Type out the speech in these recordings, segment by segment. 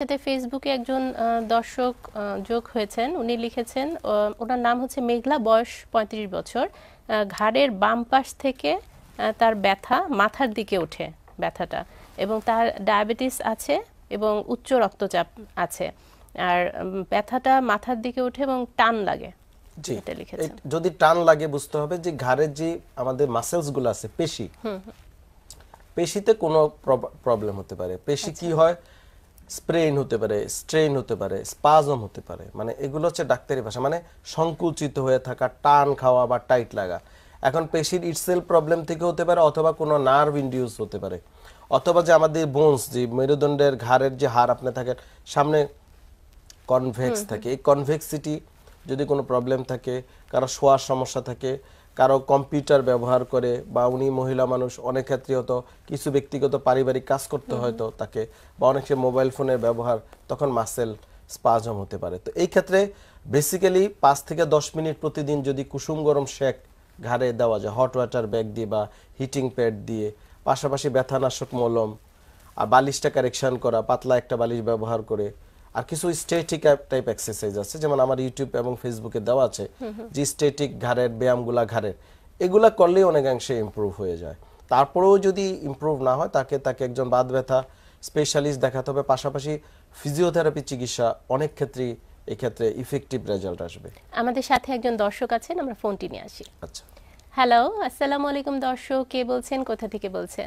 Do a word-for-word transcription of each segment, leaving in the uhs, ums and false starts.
সাথে ফেসবুকে একজন দর্শক যোগ হয়েছেন, উনি লিখেছেন, ওনার নাম হচ্ছে মেঘলা, বয়স পঁয়ত্রিশ বছর। ঘাড়ের বাম পাশ থেকে তার ব্যথা মাথার দিকে ওঠে ব্যথাটা, এবং তার ডায়াবেটিস আছে এবং উচ্চ রক্তচাপ আছে, আর ব্যথাটা মাথার দিকে ওঠে এবং টান লাগে। জি, যদি টান লাগে বুঝতে হবে যে ঘাড়ের যে আমাদের মাসেলস গুলো আছে, পেশি, পেশিতে কোনো প্রবলেম হতে পারে। পেশি কি হয়, স্প্রেন হতে পারে, স্ট্রেন হতে পারে, স্পাজম হতে পারে, মানে এগুলো হচ্ছে ডাক্তারি ভাষা, মানে সংকুচিত হয়ে থাকা, টান খাওয়া বা টাইট লাগা। এখন পেশির ইটসেলফ প্রবলেম থেকে হতে পারে, অথবা কোনো নার্ভ ইনডিউস হতে পারে, অথবা যে আমাদের বোনস, যে মেরুদণ্ডের ঘাড়ের যে হাড় আপনি থাকে সামনে কনভেক্স থাকে, এই কনভেক্সিটি যদি কোনো প্রবলেম থাকে, কারো শোয়ার সমস্যা থাকে, কারো কম্পিউটার ব্যবহার করে, বা উনি মহিলা মানুষ, অনেক ক্ষেত্রে হতো কিছু ব্যক্তিগত পারিবারিক কাজ করতে হয়তো তাকে, বা অনেক সময় মোবাইল ফোনের ব্যবহার, তখন মাসেল স্পাজম হতে পারে। তো এই ক্ষেত্রে বেসিক্যালি পাঁচ থেকে দশ মিনিট প্রতিদিন যদি কুসুম গরম শেক ঘাড়ে দেওয়া যায়, হট ওয়াটার ব্যাগ দিয়ে বা হিটিং প্যাড দিয়ে, পাশাপাশি ব্যথানাশক মলম, আর বালিশটা কারেকশন করা, পাতলা একটা বালিশ ব্যবহার করে, আর কিছু স্ট্যাটিক টাইপ এক্সারসাইজ আছে, যেমন আমার ইউটিউব এবং ফেসবুকে দেওয়া আছে, যে স্ট্যাটিক ঘাড়ের ব্যায়ামগুলা ঘাড়ের, এগুলা করলেই অনেকাংশে ইমপ্রুভ হয়ে যায়। তারপরেও যদি ইমপ্রুভ না হয়, তাকে তাকে একজন বাত ব্যথা স্পেশালিস্ট দেখাতে হবে। পাশাপাশি ফিজিওথেরাপি চিকিৎসা অনেক ক্ষেত্রেই এই ক্ষেত্রে ইফেক্টিভ রেজাল্ট আসবে। আমাদের সাথে একজন দর্শক আছেন, আমরা ফোনটি নিয়ে আসি। আচ্ছা, হ্যালো, আসসালামু আলাইকুম দর্শক, কে বলছেন, কোথা থেকে বলছেন?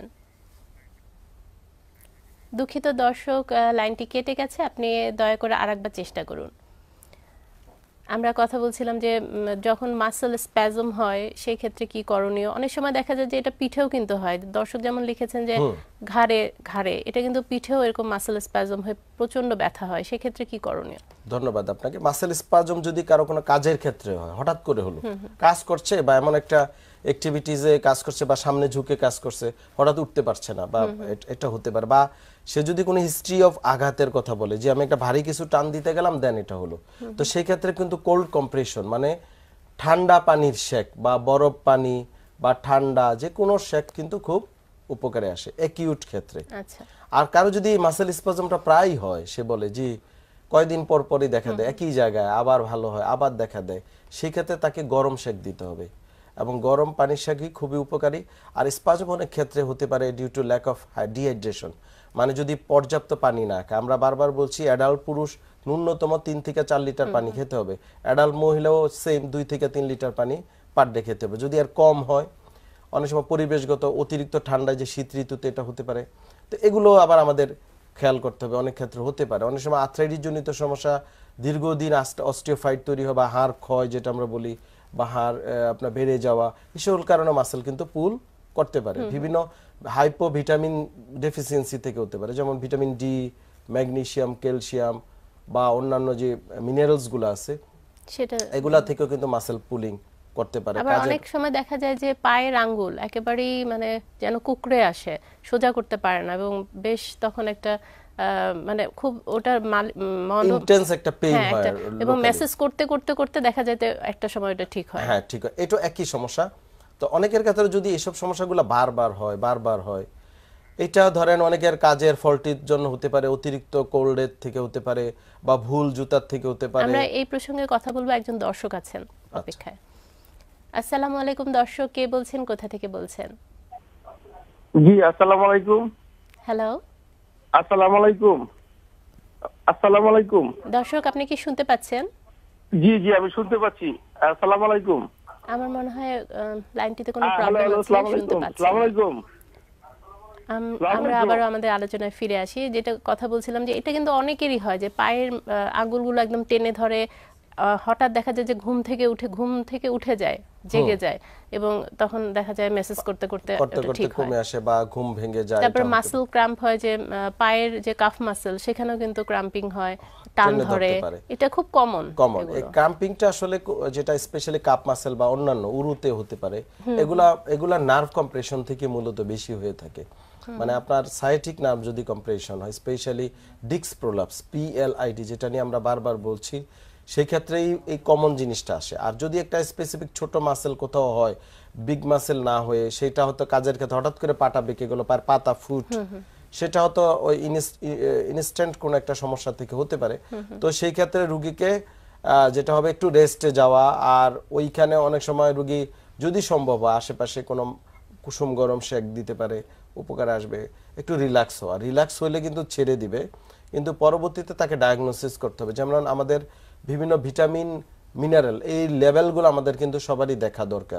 দুঃখিত দর্শক, লাইনটি কেটে গেছে, আপনি দয়া করে আরেকবার চেষ্টা করুন। আমরা কথা বলছিলাম যে যখন মাসল স্প্যাজম হয় সেই ক্ষেত্রে কি করণীয়। অনেক সময় দেখা যায় যে এটা পিঠেও কিন্তু হয়, দর্শক যেমন লিখেছেন যে ঘাড়ে ঘাড়ে এটা কিন্তু পিঠেও এরকম মাসল স্প্যাজম হয়ে প্রচন্ড ব্যথা হয়, সেই ক্ষেত্রে কি করণীয়? ধন্যবাদ আপনাকে। মাসেল স্পাজম যদি কারো কোনো কাজের ক্ষেত্রে হয়, হঠাৎ করে হলো কাজ করছে, বা এমন একটা অ্যাক্টিভিটিসে কাজ করছে, বা সামনে ঝুঁকে কাজ করছে, হঠাৎ উঠতে পারছে না, বা এটা হতে পারে, বা সে যদি কোনো হিস্ট্রি অফ আঘাতের কথা বলে, যে আমি একটা ভারী কিছু টান দিতে গেলাম দেন এটা হলো, তো সেই ক্ষেত্রে কিন্তু কোল্ড কম্প্রেশন, মানে ঠান্ডা পানির শেক বা বরফ পানি বা ঠান্ডা যে কোনো শেক কিন্তু খুব উপকারে আসে অ্যাকিউট ক্ষেত্রে। আচ্ছা, আর কারো যদি মাসেল স্পাজমটা প্রায় হয়, সে বলে জি কয়দিন পর পরই দেখা দেয় একই জায়গায়, আবার ভালো হয়, আবার দেখা দেয়, সেই ক্ষেত্রে তাকে গরম শেক দিতে হবে, এবং গরম পানির শেকই খুবই উপকারী। আর স্পাজম অনেক ক্ষেত্রে হতে পারে due to lack of dehydration, মানে যদি পর্যাপ্ত পানি না খায়। আমরা বারবার বলছি অ্যাডাল্ট পুরুষ ন্যূনতম তিন থেকে চার লিটার পানি খেতে হবে, অ্যাডাল্ট মহিলাও সেম দুই থেকে তিন লিটার পানি পার ডে খেতে হবে। যদি আর কম হয়, অনেক সময় পরিবেশগত অতিরিক্ত ঠান্ডায় যে শীত ঋতুতে এটা হতে পারে, তো এগুলো আবার আমাদের খেয়াল করতে হবে। অনেক ক্ষেত্রে হতে পারে, অনেক সময় আর্থ্রাইটিস জনিত সমস্যা, দীর্ঘদিন অস্টিওফাইট তৈরি হয়, বা হাড় ক্ষয় যেটা আমরা বলি, বা হাড় আপনার বেড়ে যাওয়া, এই সকল কারণে মাসেল কিন্তু পুল করতে পারে। বিভিন্ন হাইপো ভিটামিন ডেফিসিয়েন্সি থেকে হতে পারে, যেমন ভিটামিন ডি, ম্যাগনেসিয়াম, ক্যালসিয়াম, বা অন্যান্য যে মিনারেলস গুলো আছে সেটা, এগুলা থেকেও কিন্তু মাসেল পুলিং করতে পারে। আবার অনেক সময় দেখা যায় যে পায়ের আঙ্গুল একেবারেই মানে যেন কুকড়ে আসে, সোজা করতে পারে না, এবং বেশ তখন একটা মানে খুব ওটার ইন্টেন্স একটা পেইন হয়, এবং মেসেজ করতে করতে করতে দেখা যায় একটা সময় এটা ঠিক হয়। হ্যাঁ ঠিক হয়, এটা একই সমস্যা। তো অনেকের ক্ষেত্রে যদি এসব সমস্যাগুলো বারবার হয় বারবার হয়, এটা ধরেন অনেকের কাজের ফল্টির জন্য হতে পারে, অতিরিক্ত কোল্ডের থেকে হতে পারে, বা ভুল জুতার থেকে হতে পারে। আমরা এই প্রসঙ্গে কথা বলবো, একজন দর্শক আছেন অপেক্ষায়। আসসালামু আলাইকুম দর্শক, কে বলছেন, কোথা থেকে বলছেন? জি আসসালামু আলাইকুম। হ্যালো, আসসালামু আলাইকুম। আসসালামু আলাইকুম দর্শক, আপনি কি শুনতে পাচ্ছেন? জি জি আমি শুনতে পাচ্ছি। আসসালামু আলাইকুম। আমার মনে হয় লাইনটিতে কোনো প্রবলেম আছে, শুনতে পাচ্ছি। আসসালামু আলাইকুম। আমরা আবার আমাদের আলোচনায় ফিরে আসি। যেটা কথা বলছিলাম যে এটা কিন্তু অনেকেরই হয় যে পায়ের আঙ্গুলগুলো একদম টেনে ধরে, হঠাৎ দেখা যায় যে ঘুম থেকে উঠে ঘুম থেকে উঠে যায়, জেগে যায়, এবং তখন দেখা যায় মেসেজ করতে করতে ঠিক কমে আসে বা ঘুম ভেঙে যায়। তারপর মাসল ক্র্যাম্প হয়, যে পায়ের যে কাফ মাসল সেখানেও কিন্তু ক্র্যাম্পিং হয়, টান ধরে, এটা খুব কমন। কমন এই ক্র্যাম্পিংটা আসলে যেটা স্পেশালি কাপ মাসল বা অন্যান্য উরুতে হতে পারে, এগুলা এগুলা নার্ভ কম্প্রেশন থেকে মূলত বেশি হয়ে থাকে। মানে আপনার সায়াটিক নার্ভ যদি কম্প্রেশন হয়, স্পেশালি ডিস্ক প্রোলাপস, পিএলআইডি, যেটা নিয়ে আমরা বারবার বলছি, সেই ক্ষেত্রেই এই কমন জিনিসটা আসে। আর যদি একটা স্পেসিফিক ছোট মাসেল কোথাও হয়, বিগ মাসেল না হয়ে সেটা হয়তো কাজের ক্ষেত্রে হঠাৎ করে পাটা বেঁকে গেল, পায়ের পাতা ফুট, সেটা হয়তো ওই ইনস্ট্যান্ট কোনো একটা সমস্যা থেকে হতে পারে। তো সেই ক্ষেত্রে রুগীকে যেটা হবে একটু রেস্টে যাওয়া, আর ওইখানে অনেক সময় রুগী যদি সম্ভব হয় আশেপাশে কোনো কুসুম গরম শেক দিতে পারে, উপকার আসবে। একটু রিল্যাক্স হওয়া, রিল্যাক্স হলে কিন্তু ছেড়ে দিবে, কিন্তু পরবর্তীতে তাকে ডায়াগনোসিস করতে হবে। যেমন আমাদের বিভিন্ন ভিটামিন মিনারেল এই লেভেলগুলো আমাদের কিন্তু সবারই দেখা দরকার।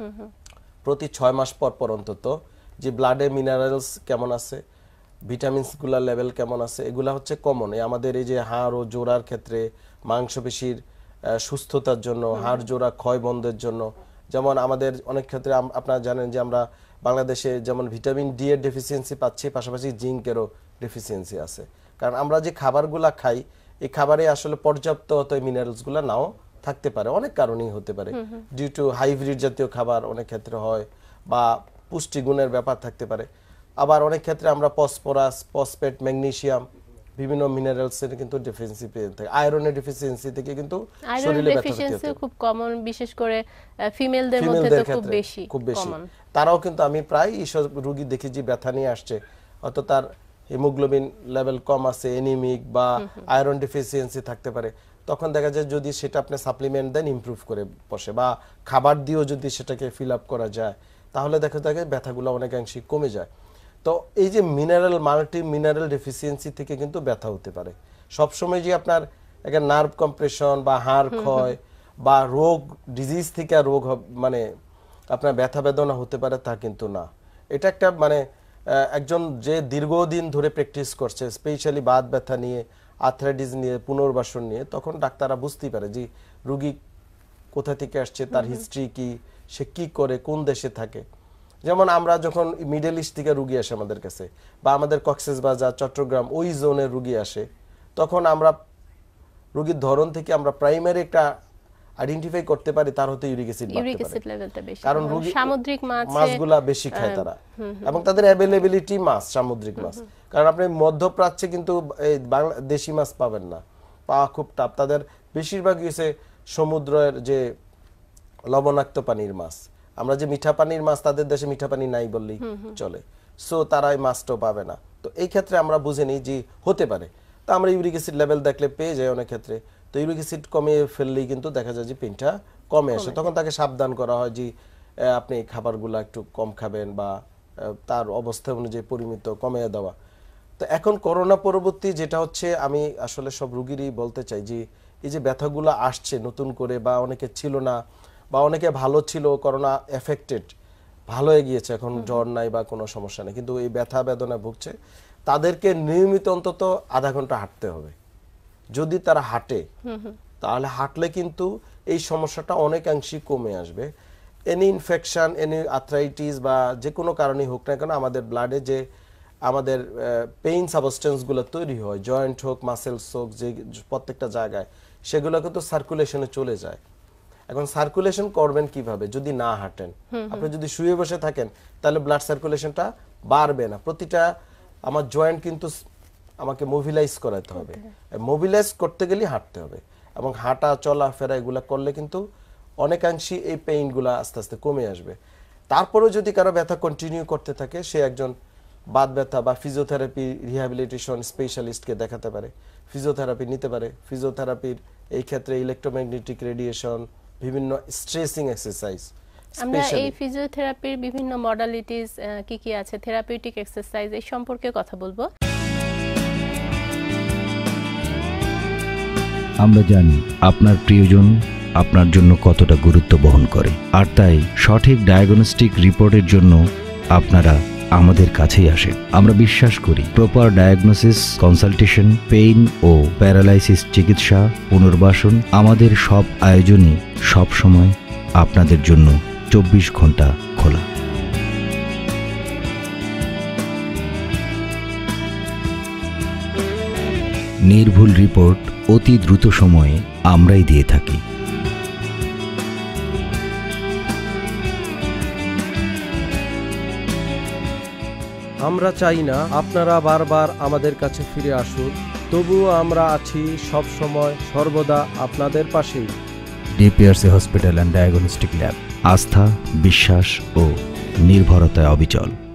প্রতি ছয় মাস পর পর অন্তত যে ব্লাডে মিনারেলস কেমন আছে, ভিটামিনসগুলোর লেভেল কেমন আছে, এগুলা হচ্ছে কমন। এই আমাদের এই যে হাড় ও জোড়ার ক্ষেত্রে, মাংসপেশির সুস্থতার জন্য, হাড় জোড়া ক্ষয় বন্ধের জন্য। যেমন আমাদের অনেক ক্ষেত্রে আপনারা জানেন যে আমরা বাংলাদেশে যেমন ভিটামিন ডি এর ডেফিসিয়েন্সি পাচ্ছি, পাশাপাশি জিঙ্কেরও ডেফিসিয়েন্সি আছে। কারণ আমরা যে খাবারগুলা খাই এই খাবারে আসলে পর্যাপ্ত হয়তো মিনারেলসগুলো নাও থাকতে পারে, অনেক কারণেই হতে পারে। ডিউ টু হাইব্রিড জাতীয় খাবার অনেক ক্ষেত্রে হয়, বা পুষ্টিগুণের ব্যাপার থাকতে পারে। আবার অনেক ক্ষেত্রে আমরা ফসফরাস, ফসফেট, ম্যাগনেসিয়াম বিভিন্ন মিনারেলসের কিন্তু ডেফিসিয়েন্সি পেয়ে থাকি। আয়রনের ডেফিসিয়েন্সি থেকে কিন্তু শরীরে ব্যথা হতে খুব কমন, বিশেষ করে ফিমেলদের মধ্যে তো খুব বেশি খুব বেশি। তারাও কিন্তু আমি প্রায় এইসব রোগী দেখি যে ব্যথা নিয়ে আসছে, অত তার হিমোগ্লোবিন লেভেল কম আছে, এনিমিক বা আয়রন ডেফিসিয়েন্সি থাকতে পারে। তখন দেখা যায় যদি সেটা আপনি সাপ্লিমেন্ট দেন ইমপ্রুভ করে বসে, বা খাবার দিয়েও যদি সেটাকে ফিল আপ করা যায়, তাহলে দেখা যায় ব্যথাগুলো অনেকাংশে কমে যায়। তো এই যে মিনারেল, মাল্টি মিনারেল ডেফিসিয়েন্সি থেকে কিন্তু ব্যথা হতে পারে। সবসময় যে আপনার একটা নার্ভ কম্প্রেশন বা হাড় ক্ষয় বা রোগ, ডিজিজ থেকে রোগ মানে আপনার ব্যথা বেদনা হতে পারে তা কিন্তু না। এটা একটা মানে একজন যে দীর্ঘদিন ধরে প্র্যাকটিস করছে, স্পেশালি বাত ব্যথা নিয়ে, আর্থ্রাইটিস নিয়ে, পুনর্বাসন নিয়ে, তখন ডাক্তাররা বুঝতেই পারে যে রুগী কোথা থেকে আসছে, তার হিস্ট্রি কি, সে কি করে, কোন দেশে থাকে। যেমন আমরা যখন মিডল ইস্ট থেকে রুগী আসে আমাদের কাছে, বা আমাদের কক্সবাজার, চট্টগ্রাম ওই জোনের রুগী আসে, তখন আমরা রুগীর ধরন থেকে আমরা প্রাইমারি একটা আইডেন্টিফাই করতে পারি তার হতে ইউরিক অ্যাসিড ইউরিক অ্যাসিড লেভেলটা বেশি, কারণ রুগী সামুদ্রিক মাছ মাছগুলা বেশি খায় তারা, এবং তাদের অ্যাভেলেবিলিটি মাছ সামুদ্রিক মাছ। কারণ আপনি মধ্যপ্রাচ্যে কিন্তু এই বাংলা দেশি মাছ পাবেন না, পাওয়া খুব টাফ। তাদের বেশিরভাগই হচ্ছে সমুদ্রের যে লবণাক্ত পানির মাছ। আমরা যে মিঠা পানির মাছ, তাদের দেশে মিঠা পানি নাই বললেই চলে, সো তারা এই মাছটাও পাবে না। তো এই ক্ষেত্রে আমরা বুঝে নিই যে হতে পারে, তা আমরা ইউরিক অ্যাসিড লেভেল দেখলে পেয়ে যাই অনেক ক্ষেত্রে। তো ইউরিক অ্যাসিড কমিয়ে ফেললেই কিন্তু দেখা যায় যে পেনটা কমে আসে। তখন তাকে সাবধান করা হয় যে আপনি খাবারগুলো একটু কম খাবেন, বা তার অবস্থা অনুযায়ী পরিমিত কমিয়ে দেওয়া। তো এখন করোনা পরবর্তী যেটা হচ্ছে, আমি আসলে সব রুগীরই বলতে চাই যে এই যে ব্যথাগুলো আসছে নতুন করে, বা অনেকে ছিল না, বা অনেকে ভালো ছিল, করোনা এফেক্টেড, ভালো হয়ে গিয়েছে, এখন জ্বর নাই বা কোনো সমস্যা নেই, কিন্তু এই ব্যথা বেদনা ভুগছে, তাদেরকে নিয়মিত অন্তত আধা ঘন্টা হাঁটতে হবে। যদি তারা হাঁটে, তাহলে হাঁটলে কিন্তু এই সমস্যাটা অনেকাংশই কমে আসবে। এনি ইনফেকশন, এনি আর্থ্রাইটিস বা যে কোনো কারণেই হোক না কেন, আমাদের ব্লাডে যে আমাদের পেইন সাবস্টেন্সগুলো তৈরি হয়, জয়েন্ট হোক, মাসেলস হোক, যে প্রত্যেকটা জায়গায়, সেগুলো কিন্তু সার্কুলেশনে চলে যায়। এখন সার্কুলেশন করবেন কিভাবে যদি না হাঁটেন? আপনি যদি শুয়ে বসে থাকেন তাহলে ব্লাড সার্কুলেশনটা বাড়বে না। প্রতিটা আমার জয়েন্ট কিন্তু আমাকে মোবিলাইজ করাতে হবে, মোবিলাইজ করতে গেলে হাঁটতে হবে, এবং হাঁটা চলা ফেরা এগুলা করলে কিন্তু অনেকাংশই এই পেইনগুলো আস্তে আস্তে কমে আসবে। তারপরেও যদি কারো ব্যথা কন্টিনিউ করতে থাকে, সে একজন বাত ব্যথা বা ফিজিওথেরাপি রিহ্যাবিলিটেশন স্পেশালিস্টকে দেখাতে পারে, ফিজিওথেরাপি নিতে পারে। ফিজিওথেরাপির এই ক্ষেত্রে ইলেকট্রোম্যাগনেটিক রেডিয়েশন, বিভিন্ন স্ট্রেসিং এক্সারসাইজ। আমরা এই ফিজিওথেরাপির বিভিন্ন মডালিটিস কি কি আছে, থেরাপিউটিক এক্সারসাইজ, এই সম্পর্কে কথা বলবো। আমরা জানি আপনার প্রিয়জন আপনার জন্য কতটা গুরুত্ব বহন করে, আর তাই সঠিক ডায়াগনস্টিক রিপোর্টের জন্য আপনারা আমাদের কাছেই আসেন। আমরা বিশ্বাস করি প্রপার ডায়াগনোসিস, কনসালটেশন, পেইন ও প্যারালাইসিস চিকিৎসা, পুনর্বাসন, আমাদের সব আয়োজনই সব সময় আপনাদের জন্য চব্বিশ ঘন্টা খোলা। নির্ভুল রিপোর্ট অতি দ্রুত সময়ে আমরাই দিয়ে থাকি। আমরা চাই না আপনারা বারবার আমাদের কাছে ফিরে আসুন, তবুও আমরা আছি সব সময় সর্বদা আপনাদের পাশেই। DPRC hospital and diagnostic lab, আস্থা, বিশ্বাস ও নির্ভরতায় অবিচল।